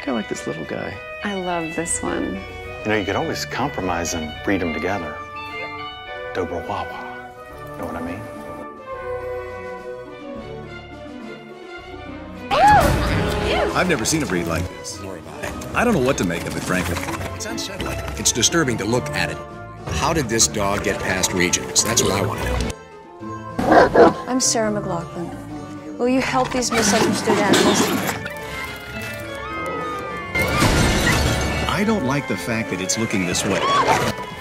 think I like this little guy. I love this one. You know, you could always compromise and breed them together. Dobro Wawa. Know what I mean? I've never seen a breed like this. Nor have I don't know what to make of it, frankly. It's unsettling. It's disturbing to look at it. How did this dog get past Regents? That's what I want to know. I'm Sarah McLaughlin. Will you help these misunderstood animals? I don't like the fact that it's looking this way.